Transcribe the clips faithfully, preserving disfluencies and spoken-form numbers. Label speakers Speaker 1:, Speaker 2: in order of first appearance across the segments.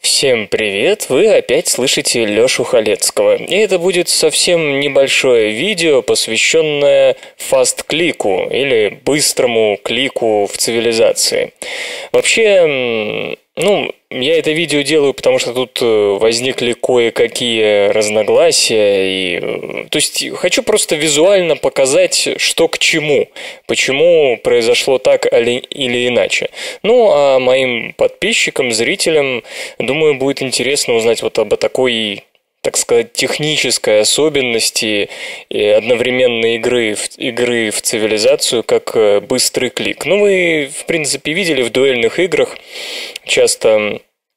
Speaker 1: Всем привет! Вы опять слышите Лёшу Халецкого. И это будет совсем небольшое видео, посвященное фаст-клику или быстрому клику в цивилизации. Вообще, ну, я это видео делаю, потому что тут возникли кое-какие разногласия. И, то есть, хочу просто визуально показать, что к чему, почему произошло так или иначе. Ну, а моим подписчикам, зрителям, думаю, будет интересно узнать вот об такой, так сказать, технической особенности и одновременной игры в, игры в цивилизацию, как быстрый клик. Ну, вы, в принципе, видели в дуэльных играх часто,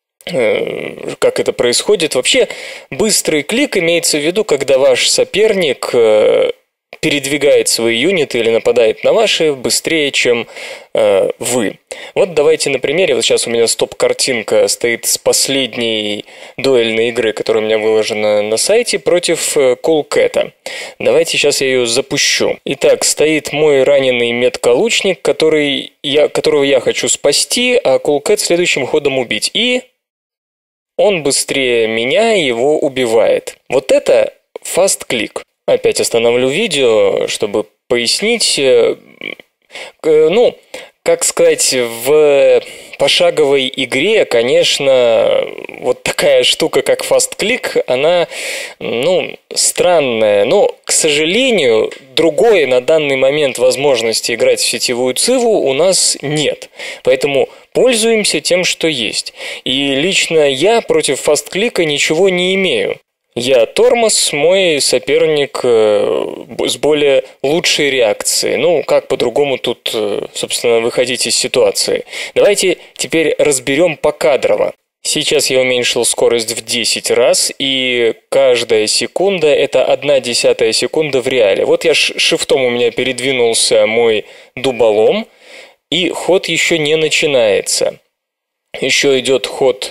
Speaker 1: э, как это происходит. Вообще, быстрый клик имеется в виду, когда ваш соперник э, передвигает свои юниты или нападает на ваши быстрее, чем э, вы. Вот давайте на примере, вот сейчас у меня стоп-картинка стоит с последней дуэльной игры, которая у меня выложена на сайте, против Кулкэта. Давайте сейчас я ее запущу. Итак, стоит мой раненый метколучник, который я, которого я хочу спасти, а Кулкэт следующим ходом убить. И он быстрее меня его убивает. Вот это фаст-клик. Опять остановлю видео, чтобы пояснить. Ну, как сказать, в пошаговой игре, конечно, вот такая штука, как фаст-клик, она, ну, странная. Но, к сожалению, другой на данный момент возможности играть в сетевую циву у нас нет. Поэтому пользуемся тем, что есть. И лично я против фаст-клика ничего не имею. Я тормоз, мой соперник с более лучшей реакцией. Ну, как по-другому тут, собственно, выходить из ситуации. Давайте теперь разберем покадрово. Сейчас я уменьшил скорость в десять раз, и каждая секунда – это одна десятая секунда в реале. Вот я шифтом у меня передвинулся мой дуболом, и ход еще не начинается. Еще идет ход...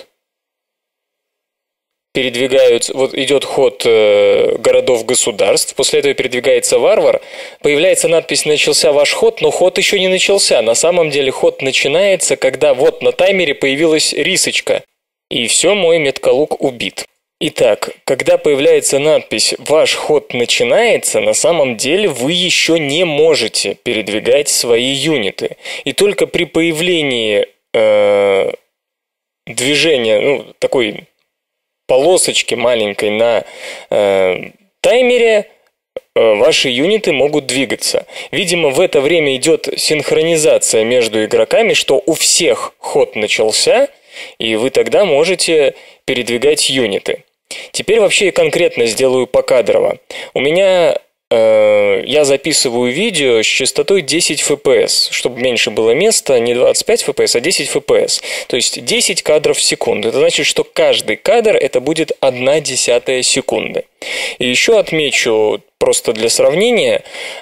Speaker 1: передвигаются, вот идет ход э, городов-государств, после этого передвигается варвар, появляется надпись «Начался ваш ход», но ход еще не начался. На самом деле ход начинается, когда вот на таймере появилась рисочка, и все, мой метколук убит. Итак, когда появляется надпись «Ваш ход начинается», на самом деле вы еще не можете передвигать свои юниты. И только при появлении э, движения, ну, такой... полосочки маленькой на э, таймере, э, ваши юниты могут двигаться. Видимо, в это время идет синхронизация между игроками, что у всех ход начался, и вы тогда можете передвигать юниты. Теперь вообще конкретно сделаю покадрово. У меня... Я записываю видео с частотой десять эф пи эс, чтобы меньше было места, не двадцать пять эф пи эс, а десять эф пи эс. То есть десять кадров в секунду. Это значит, что каждый кадр это будет одна десятая секунды. И еще отмечу, просто для сравнения,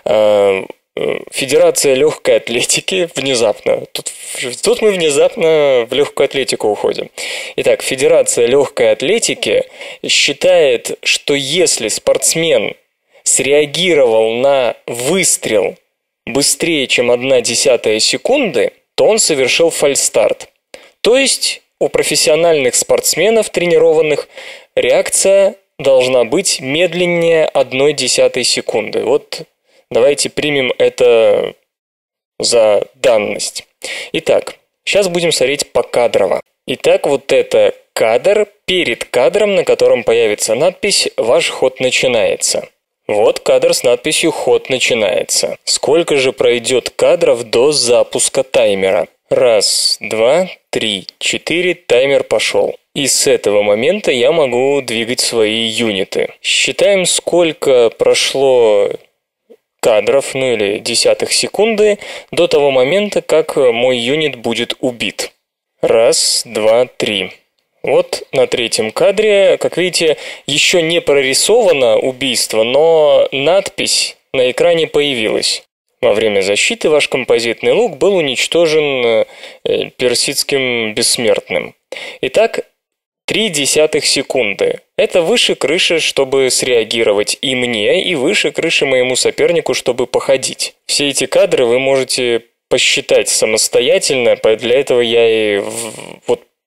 Speaker 1: Федерация легкой атлетики внезапно. Тут, тут мы внезапно в легкую атлетику уходим. Итак, Федерация легкой атлетики считает, что если спортсмен среагировал на выстрел быстрее, чем одна десятая секунды, то он совершил фальстарт. То есть у профессиональных спортсменов, тренированных, реакция должна быть медленнее одной десятой секунды. Вот давайте примем это за данность. Итак, сейчас будем смотреть покадрово. Итак, вот это кадр перед кадром, на котором появится надпись «Ваш ход начинается». Вот кадр с надписью «Ход начинается». Сколько же пройдет кадров до запуска таймера? Раз, два, три, четыре, таймер пошел. И с этого момента я могу двигать свои юниты. Считаем, сколько прошло кадров, ну или десятых секунды, до того момента, как мой юнит будет убит. Раз, два, три. Вот на третьем кадре, как видите, еще не прорисовано убийство, но надпись на экране появилась. Во время защиты ваш композитный лук был уничтожен персидским бессмертным. Итак, три десятых секунды. Это выше крыши, чтобы среагировать и мне, и выше крыши моему сопернику, чтобы походить. Все эти кадры вы можете посчитать самостоятельно, для этого я и вот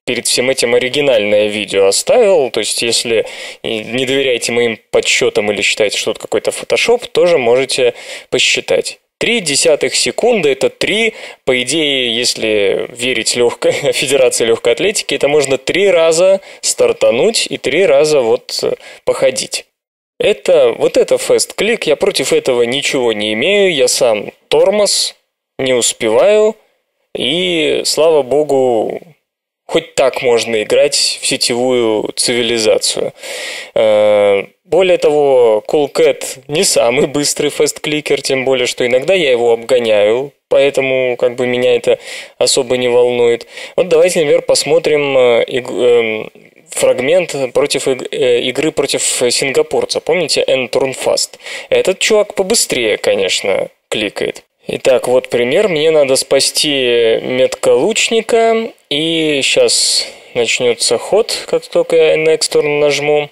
Speaker 1: перед всем этим оригинальное видео оставил. То есть, если не доверяете моим подсчетам или считаете, что это какой-то фотошоп, тоже можете посчитать. Три десятых секунды – это три, по идее, если верить легкой, Федерации легкой атлетики, это можно три раза стартануть и три раза вот походить. Это, вот это fast click, я против этого ничего не имею, я сам тормоз, не успеваю, и, слава богу, хоть так можно играть в сетевую цивилизацию. Более того, Coolcat не самый быстрый фэст-кликер, тем более, что иногда я его обгоняю, поэтому как бы меня это особо не волнует. Вот давайте, например, посмотрим фрагмент против игры против сингапурца. Помните N Turn Fast? Этот чувак побыстрее, конечно, кликает. Итак, вот пример. Мне надо спасти метка лучника. И сейчас начнется ход, как только я Next Turn нажму.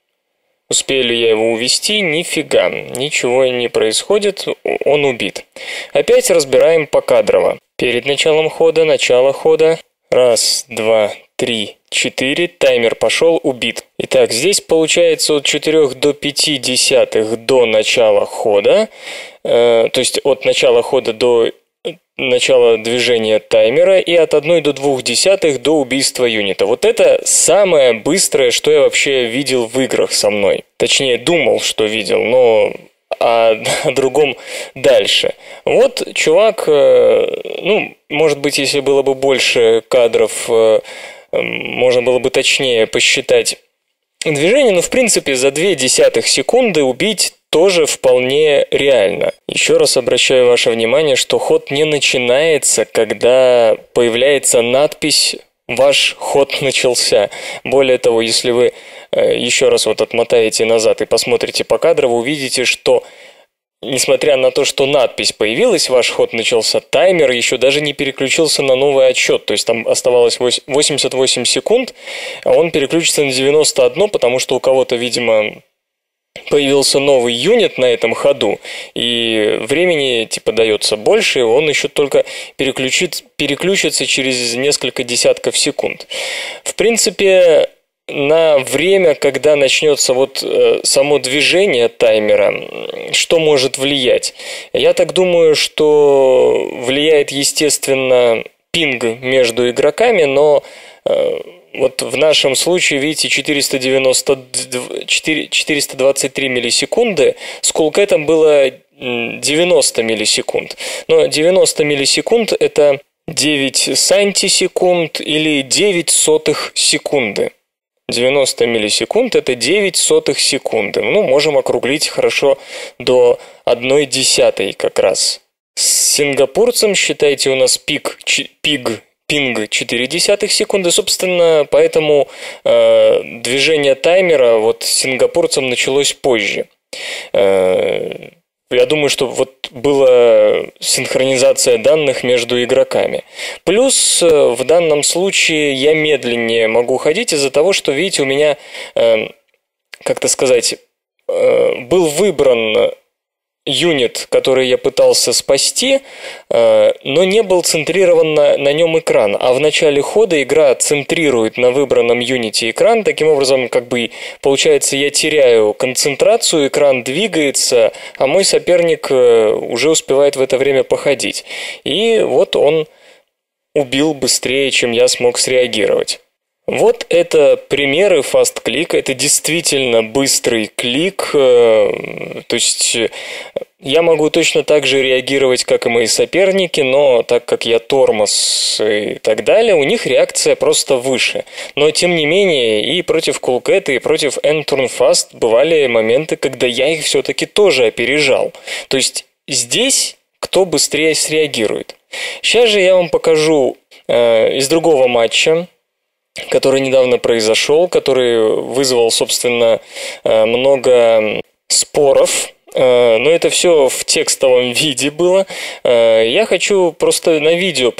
Speaker 1: Успею ли я его увести? Нифига. Ничего не происходит. Он убит. Опять разбираем покадрово. Перед началом хода, начало хода. Раз, два, три, четыре. Таймер пошел, убит. Итак, здесь получается от четырёх до пяти десятых до начала хода. Э, то есть от начала хода до начала движения таймера и от одной до двух десятых до убийства юнита. Вот это самое быстрое, что я вообще видел в играх со мной. Точнее, думал, что видел, но о, о другом дальше. Вот чувак, ну, может быть, если было бы больше кадров, можно было бы точнее посчитать движение, но в принципе за две десятых секунды убить тоже вполне реально. Еще раз обращаю ваше внимание, что ход не начинается, когда появляется надпись «Ваш ход начался». Более того, если вы еще раз вот отмотаете назад и посмотрите по кадру, вы увидите, что несмотря на то, что надпись появилась, ваш ход начался, таймер еще даже не переключился на новый отсчет. То есть там оставалось восемьдесят восемь секунд, а он переключится на девяносто один, потому что у кого-то, видимо, появился новый юнит на этом ходу, и времени типа дается больше, он еще только переключит, переключится через несколько десятков секунд. В принципе, на время, когда начнется вот э, само движение таймера, что может влиять? Я так думаю, что влияет, естественно, пинг между игроками, но э, вот в нашем случае, видите, четыреста девяносто, четыреста двадцать три миллисекунды, с Coolcat было девяносто миллисекунд. Но девяносто миллисекунд – это девять сантисекунд или девять сотых секунды. девяносто миллисекунд – это девять сотых секунды. Ну, можем округлить хорошо до одной десятой как раз. С сингапурцем, считайте, у нас пик, пиг, пинг четыре десятых секунды. Собственно, поэтому э, движение таймера вот с сингапурцем началось позже. Э, Я думаю, что вот была синхронизация данных между игроками. Плюс в данном случае я медленнее могу ходить из-за того, что, видите, у меня, э, как-то сказать, э, был выбран юнит, который я пытался спасти, э, но не был центрирован на, на нем экран. А в начале хода игра центрирует на выбранном юните экран. Таким образом, как бы, получается, я теряю концентрацию, экран двигается, а мой соперник э, уже успевает в это время походить. И вот он убил быстрее, чем я смог среагировать. Вот это примеры фаст-клика, это действительно быстрый клик, то есть я могу точно так же реагировать, как и мои соперники, но так как я тормоз и так далее, у них реакция просто выше. Но тем не менее и против Coolcat, и против N Turn Fast бывали моменты, когда я их все-таки тоже опережал. То есть здесь кто быстрее среагирует. Сейчас же я вам покажу э, из другого матча, который недавно произошел, который вызвал, собственно, много споров, но это все в текстовом виде было. Я хочу просто на видео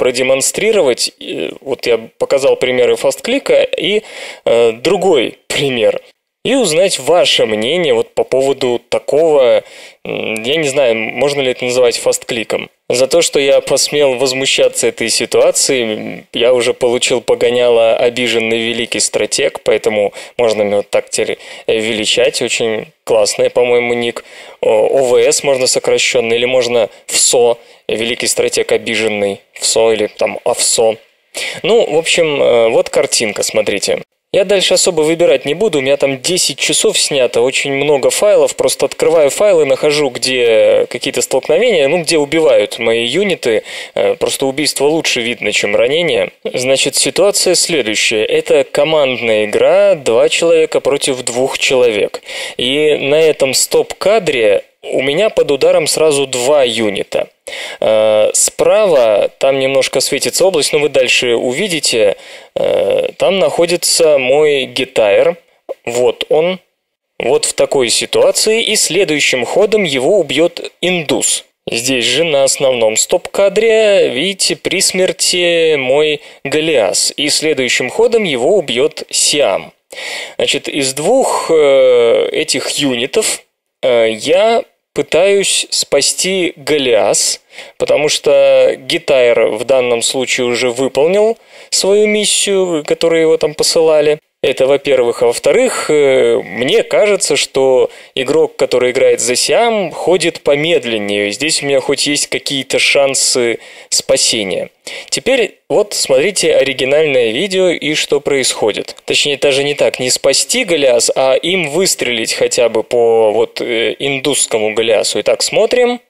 Speaker 1: продемонстрировать, вот я показал примеры фастклика и другой пример. и узнать ваше мнение вот по поводу такого, я не знаю, можно ли это называть фасткликом. За то, что я посмел возмущаться этой ситуацией, я уже получил погоняло обиженный великий стратег, поэтому можно меня вот так теперь величать, очень классный, по-моему, ник. ОВС можно сокращенно, или можно ФСО, великий стратег обиженный, ФСО или там АВСО. Ну, в общем, вот картинка, смотрите. Я дальше особо выбирать не буду, у меня там десять часов снято, очень много файлов, просто открываю файлы, нахожу, где какие-то столкновения, ну, где убивают мои юниты, просто убийство лучше видно, чем ранение. Значит, ситуация следующая, это командная игра, два человека против двух человек, и на этом стоп-кадре у меня под ударом сразу два юнита. Справа, там немножко светится область, но вы дальше увидите, там находится мой гитайр. Вот он, вот в такой ситуации, и следующим ходом его убьет индус. Здесь же на основном стоп-кадре, видите, при смерти мой Голиас, и следующим ходом его убьет Сиам. Значит, из двух этих юнитов я пытаюсь спасти Голиас, потому что гитайр в данном случае уже выполнил свою миссию, которую его там посылали. Это, во-первых. А во-вторых, мне кажется, что игрок, который играет за Сиам, ходит помедленнее. Здесь у меня хоть есть какие-то шансы спасения. Теперь вот смотрите оригинальное видео и что происходит. Точнее, даже не так, не спасти Голиас, а им выстрелить хотя бы по вот индусскому Голиасу. Итак, смотрим.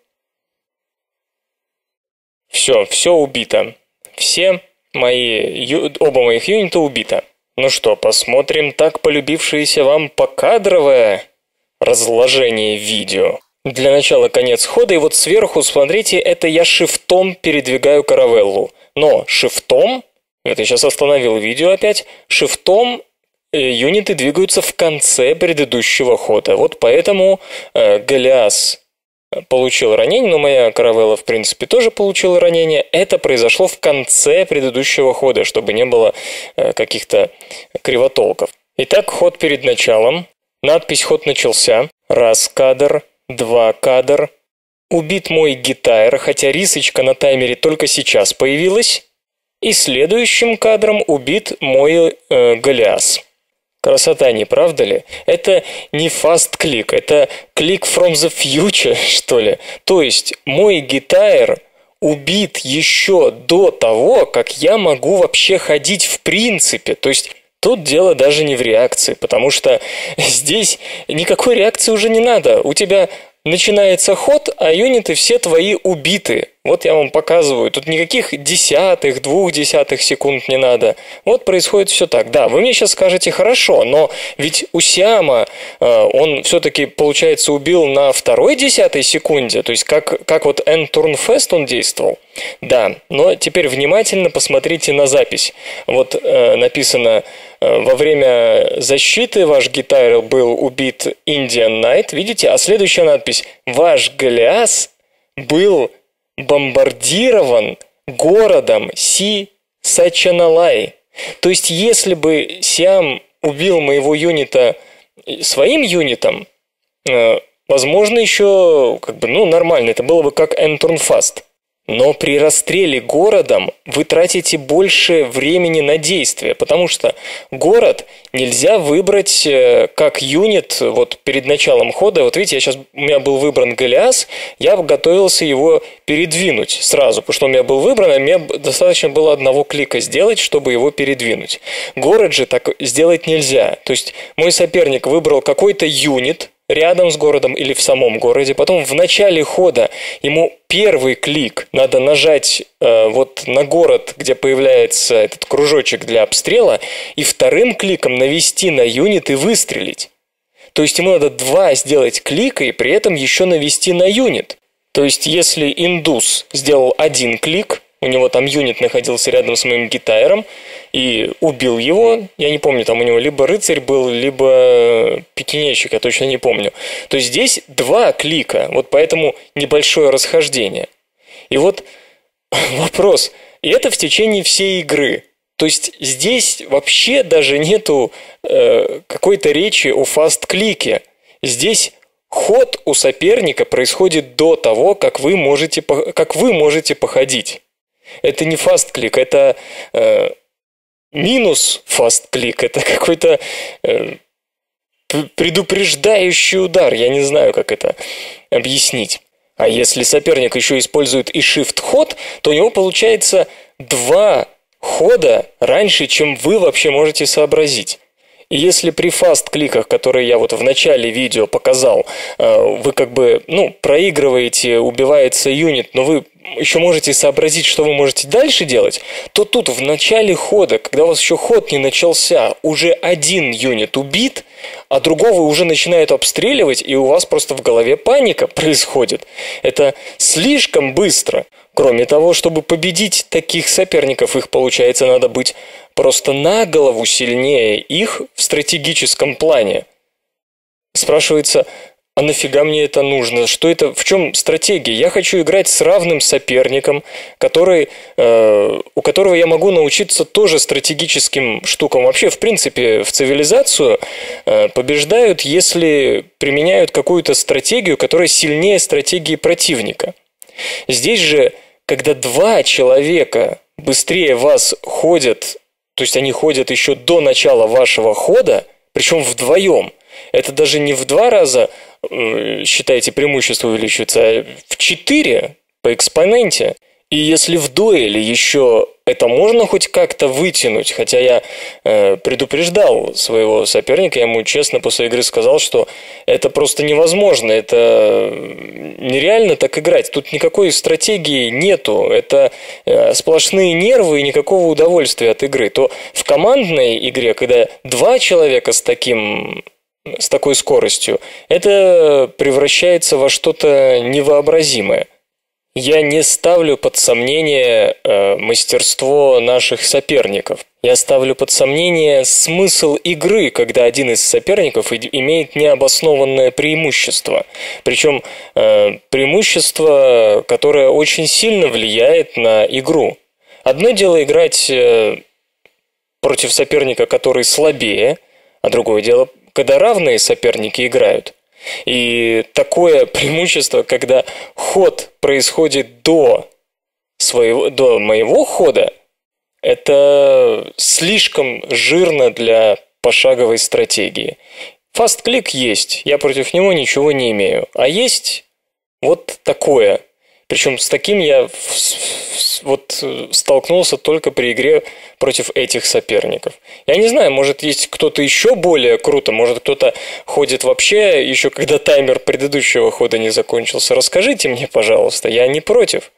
Speaker 1: Все, все убито. Все мои, оба моих юнита убито. Ну что, посмотрим так полюбившееся вам покадровое разложение видео. Для начала конец хода, и вот сверху, смотрите, это я шифтом передвигаю каравеллу. Но шифтом, это я сейчас остановил видео опять, шифтом э, юниты двигаются в конце предыдущего хода. Вот поэтому э, Голиас получил ранение, но моя каравелла, в принципе, тоже получила ранение. Это произошло в конце предыдущего хода, чтобы не было э, каких-то кривотолков. Итак, ход перед началом. Надпись «Ход начался». Раз кадр, два кадр. Убит мой гитайр, хотя рисочка на таймере только сейчас появилась. И следующим кадром убит мой э, Голиас. Красота, не правда ли? Это не фаст-клик, это клик from the future, что ли. То есть мой гитайр убит еще до того, как я могу вообще ходить в принципе. То есть тут дело даже не в реакции, потому что здесь никакой реакции уже не надо. У тебя начинается ход, а юниты все твои убиты. Вот я вам показываю. Тут никаких десятых, двух десятых секунд не надо. Вот происходит все так. Да, вы мне сейчас скажете, хорошо, но ведь у Сиама э, он все-таки, получается, убил на второй десятой секунде. То есть как, как вот End Turn Fast он действовал. Да, но теперь внимательно посмотрите на запись. Вот э, написано, э, во время защиты ваш гитайр был убит Indian Knight. Видите? А следующая надпись. Ваш Голиас был бомбардирован городом Си-Сачаналай. То есть, если бы Сиам убил моего юнита своим юнитом, э, возможно, еще как бы, ну, нормально, это было бы как End Turn Fast. Но при расстреле городом вы тратите больше времени на действие, потому что город нельзя выбрать как юнит вот перед началом хода. Вот видите, я сейчас, у меня был выбран Голиас, я готовился его передвинуть сразу, потому что у меня был выбран, а мне достаточно было одного клика сделать, чтобы его передвинуть. Город же так сделать нельзя. То есть мой соперник выбрал какой-то юнит рядом с городом или в самом городе. Потом в начале хода ему первый клик надо нажать э, вот на город, где появляется этот кружочек для обстрела, и вторым кликом навести на юнит и выстрелить. То есть ему надо два сделать клика и при этом еще навести на юнит. То есть если индус сделал один клик, у него там юнит находился рядом с моим гитайром, и убил его, я не помню, там у него либо рыцарь был, либо пятинечник, я точно не помню. То есть здесь два клика, вот поэтому небольшое расхождение. И вот вопрос, и это в течение всей игры. То есть здесь вообще даже нету э, какой-то речи о фаст-клике. Здесь ход у соперника происходит до того, как вы можете, как вы можете походить. Это не фаст-клик, это э, минус фаст-клик, это какой-то э, предупреждающий удар. Я не знаю, как это объяснить. А если соперник еще использует и shift-ход, то у него получается два хода раньше, чем вы вообще можете сообразить. И если при фаст-кликах, которые я вот в начале видео показал, вы как бы, ну, проигрываете, убивается юнит, но вы еще можете сообразить, что вы можете дальше делать, то тут в начале хода, когда у вас еще ход не начался, уже один юнит убит, а другого уже начинают обстреливать, и у вас просто в голове паника происходит. Это слишком быстро. Кроме того, чтобы победить таких соперников, их, получается, надо быть просто на голову сильнее их в стратегическом плане. Спрашивается, а нафига мне это нужно? Что это? В чем стратегия? Я хочу играть с равным соперником, который, э, у которого я могу научиться тоже стратегическим штукам. Вообще, в принципе, в цивилизацию э, побеждают, если применяют какую-то стратегию, которая сильнее стратегии противника. Здесь же, когда два человека быстрее вас ходят, то есть они ходят еще до начала вашего хода, причем вдвоем, это даже не в два раза, считайте, преимущество увеличивается, а в четыре по экспоненте. И если в дуэли еще это можно хоть как-то вытянуть, хотя я э, предупреждал своего соперника, я ему честно после игры сказал, что это просто невозможно, это нереально так играть, тут никакой стратегии нету, это э, сплошные нервы и никакого удовольствия от игры, то в командной игре, когда два человека с таким... с такой скоростью, это превращается во что-то невообразимое. Я не ставлю под сомнение э, мастерство наших соперников. Я ставлю под сомнение смысл игры, когда один из соперников имеет необоснованное преимущество. Причем э, преимущество, которое очень сильно влияет на игру. Одно дело играть э, против соперника, который слабее, а другое дело, когда равные соперники играют. И такое преимущество, когда ход происходит до, своего, до моего хода, это слишком жирно для пошаговой стратегии. Фаст-клик есть, я против него ничего не имею. А есть вот такое. Причем с таким я вот столкнулся только при игре против этих соперников. Я не знаю, может есть кто-то еще более круто, может кто-то ходит вообще еще когда таймер предыдущего хода не закончился. Расскажите мне, пожалуйста, я не против.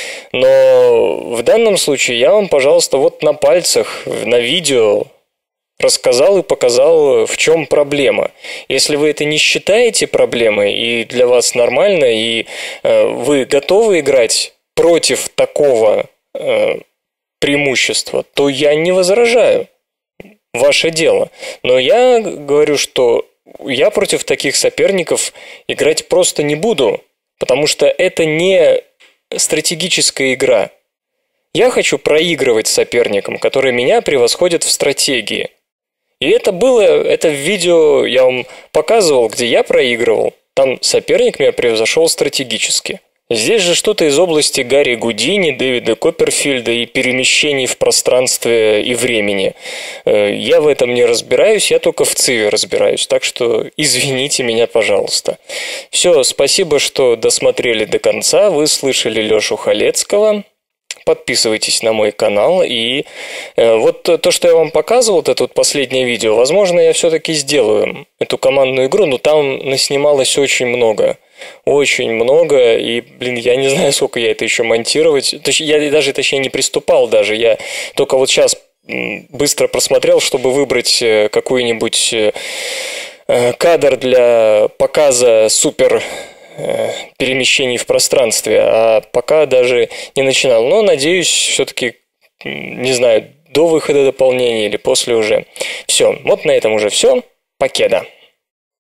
Speaker 1: Но в данном случае я вам, пожалуйста, вот на пальцах, на видео рассказал и показал, в чем проблема. Если вы это не считаете проблемой, и для вас нормально, и э, вы готовы играть против такого э, преимущества, то я не возражаю. Ваше дело. Но я говорю, что я против таких соперников играть просто не буду, потому что это не стратегическая игра. Я хочу проигрывать соперникам, которые меня превосходят в стратегии. И это было, это в видео я вам показывал, где я проигрывал. Там соперник меня превзошел стратегически. Здесь же что-то из области Гарри Гудини, Дэвида Копперфильда и перемещений в пространстве и времени. Я в этом не разбираюсь, я только в Циве разбираюсь, так что извините меня, пожалуйста. Все, спасибо, что досмотрели до конца, вы слышали Лешу Халецкого. Подписывайтесь на мой канал, и э, вот то, то, что я вам показывал, вот это вот последнее видео, возможно, я все-таки сделаю эту командную игру, но там наснималось очень много, очень много, и, блин, я не знаю, сколько я это еще монтировать, точнее, я даже, точнее, не приступал даже, я только вот сейчас быстро просмотрел, чтобы выбрать какой-нибудь э, кадр для показа супер перемещений в пространстве, а пока даже не начинал. Но, надеюсь, все-таки, не знаю, до выхода дополнения или после уже. Все, вот на этом уже все. Покеда.